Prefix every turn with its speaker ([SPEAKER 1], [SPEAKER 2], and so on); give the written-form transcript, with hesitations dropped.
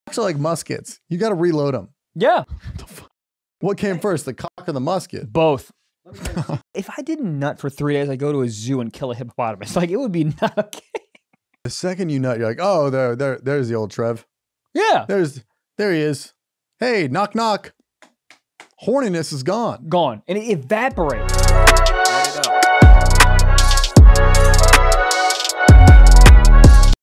[SPEAKER 1] Cocks are like muskets. You got to reload them.
[SPEAKER 2] Yeah.
[SPEAKER 1] What came first, the cock or the musket?
[SPEAKER 2] Both. If I didn't nut for 3 days, I'd go to a zoo and kill a hippopotamus. Like, it would be not okay.
[SPEAKER 1] The second you nut, you're like, oh, there's the old Trev.
[SPEAKER 2] Yeah.
[SPEAKER 1] There he is. Hey, knock, knock. Horniness is gone.
[SPEAKER 2] Gone. And it evaporates.
[SPEAKER 3] Light it up.